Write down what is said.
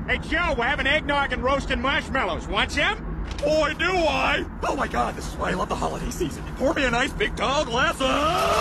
Hey, Joe, we're having eggnog and roasting marshmallows. Want some? Boy, do I! Oh my God, this is why I love the holiday season. Pour me a nice big tall glass of...